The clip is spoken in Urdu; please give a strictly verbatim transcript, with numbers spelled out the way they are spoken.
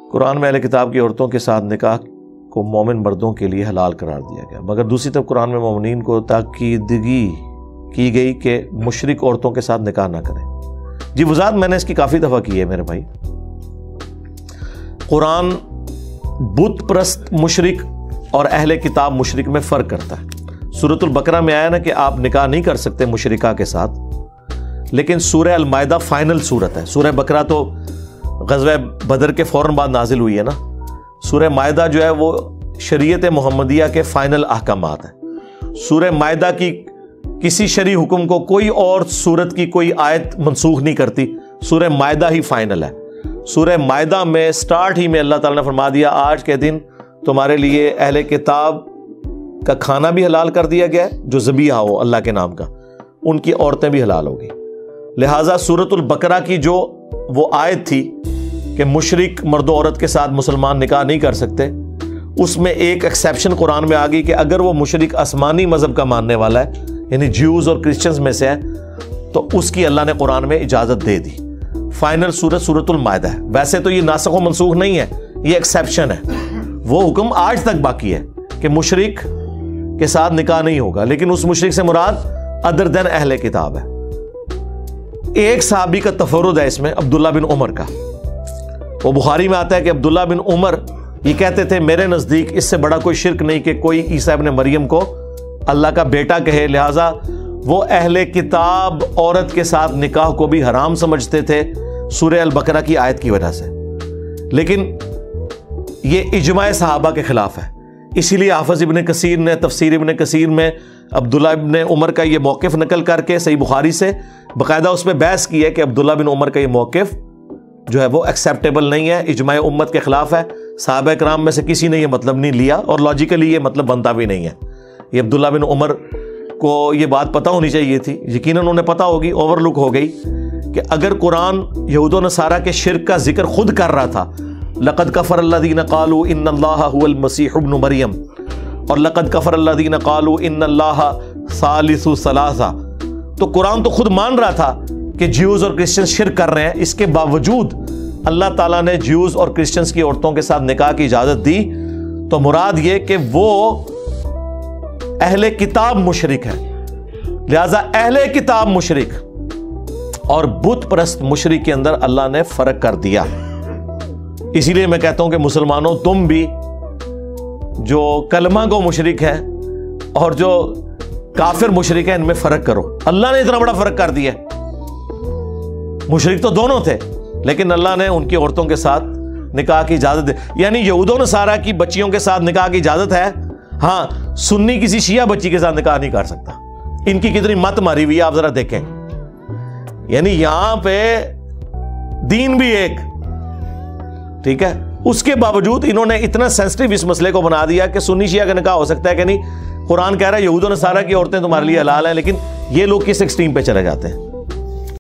قرآن میں اہل کتاب کی عورتوں کے ساتھ نکاح کو مومن مردوں کے لیے حلال قرار دیا گیا، مگر دوسری طرف قرآن میں مومنین کو تاکیدگی کی گئی کہ مشرک عورتوں کے ساتھ نکاح نہ کریں۔ جی وضاحت میں نے اس کی کافی دفعہ کی ہے میرے بھائی۔ قرآن بت پرست مشرک اور اہل کتاب مشرک میں فرق کرتا ہے۔ سورۃ البقرہ میں آیا نا کہ آپ نکاح نہیں کر سکتے مشرکہ کے ساتھ، لیکن سورہ المائدہ فائنل سورت ہے۔ سورہ بقرہ تو غزوہ بدر کے فوراً بعد نازل ہوئی ہے نا، سورہ مائدہ جو ہے وہ شریعت محمدیہ کے فائنل احکامات ہیں۔ سورہ مائدہ کی کسی شرعی حکم کو کوئی اور سورت کی کوئی آیت منسوخ نہیں کرتی، سورہ مائدہ ہی فائنل ہے۔ سورہ مائدہ میں سٹارٹ ہی میں اللہ تعالیٰ نے فرما دیا آج کے دن تمہارے لیے اہل کتاب کا کھانا بھی حلال کر دیا گیا ہے، جو ذبیحہ ہو اللہ کے نام کا، ان کی عورتیں بھی حلال ہوگی۔ لہٰذا سورۃ البقرہ کی جو وہ آیت تھی کہ مشرک مرد و عورت کے ساتھ مسلمان نکاح نہیں کر سکتے، اس میں ایک ایکسیپشن قرآن میں آ گئی کہ اگر وہ مشرک آسمانی مذہب کا ماننے والا ہے، یعنی جیوز اور کرسچنز میں سے ہے، تو اس کی اللہ نے قرآن میں اجازت دے دی۔ فائنل سورت سورۃ المائدہ ہے۔ ویسے تو یہ ناسخ و منسوخ نہیں ہے، یہ ایکسیپشن ہے۔ وہ حکم آج تک باقی ہے کہ مشرک کے ساتھ نکاح نہیں ہوگا، لیکن اس مشرک سے مراد ادر دین اہل کتاب ہے۔ ایک صحابی کا تفرد ہے اس میں، عبداللہ بن عمر کا۔ وہ بخاری میں آتا ہے کہ عبداللہ بن عمر یہ کہتے تھے میرے نزدیک اس سے بڑا کوئی شرک نہیں کہ کوئی عیسیٰ ابن مریم کو اللہ کا بیٹا کہے، لہٰذا وہ اہل کتاب عورت کے ساتھ نکاح کو بھی حرام سمجھتے تھے سورہ البقرہ کی آیت کی وجہ سے۔ لیکن یہ اجماع صحابہ کے خلاف ہے، اسی لیے حافظ ابن کثیر نے تفسیر ابن کثیر میں عبداللہ ابن عمر کا یہ موقف نقل کر کے صحیح بخاری سے باقاعدہ اس میں بحث کی ہے کہ عبداللہ بن عمر کا یہ موقف جو ہے وہ ایکسیپٹیبل نہیں ہے، اجماع امت کے خلاف ہے، صحابہ کرام میں سے کسی نے یہ مطلب نہیں لیا اور لاجیکلی یہ مطلب بنتا بھی نہیں ہے۔ یہ عبداللہ بن عمر کو یہ بات پتہ ہونی چاہیے تھی، یقیناً انہیں پتہ ہوگی، اوور لک ہو گئی کہ اگر قرآن یہود و نصارہ کے شرک کا ذکر خود کر رہا تھا، لقد کفر الذین قالوا ان اللہ هو المسیح ابن مریم، اور لقد کفر الذین قالوا ان اللہ ثالث ثلاثہ، تو قرآن تو خود مان رہا تھا کہ جیوز اور کرسچن شرک کر رہے ہیں، اس کے باوجود اللہ تعالیٰ نے جیوز اور کرسچنز کی عورتوں کے ساتھ نکاح کی اجازت دی، تو مراد یہ کہ وہ اہل کتاب مشرک ہے۔ لہذا اہل کتاب مشرک اور بت پرست مشرک کے اندر اللہ نے فرق کر دیا۔ اسی لیے میں کہتا ہوں کہ مسلمانوں تم بھی جو کلمہ گو مشرک ہے اور جو کافر مشرک ہے ان میں فرق کرو۔ اللہ نے اتنا بڑا فرق کر دیا، مشرک تو دونوں تھے لیکن اللہ نے ان کی عورتوں کے ساتھ نکاح کی اجازت دے، یعنی یہود و نصارہ کی بچیوں کے ساتھ نکاح کی اجازت ہے، ہاں سنی کسی شیعہ بچی کے ساتھ نکاح نہیں کر سکتا۔ ان کی کتنی مت ماری ہوئی ہے آپ ذرا دیکھیں، یعنی یہاں پہ دین بھی ایک، ٹھیک ہے، اس کے باوجود انہوں نے اتنا سینسٹیو اس مسئلے کو بنا دیا کہ سنی شیعہ کا نکاح ہو سکتا ہے کہ نہیں۔ قرآن کہہ رہا ہے یہود و نصارہ کی عورتیں تمہارے لیے حلال ہیں، لیکن یہ لوگ کس ایکسٹریم پہ چلے جاتے ہیں۔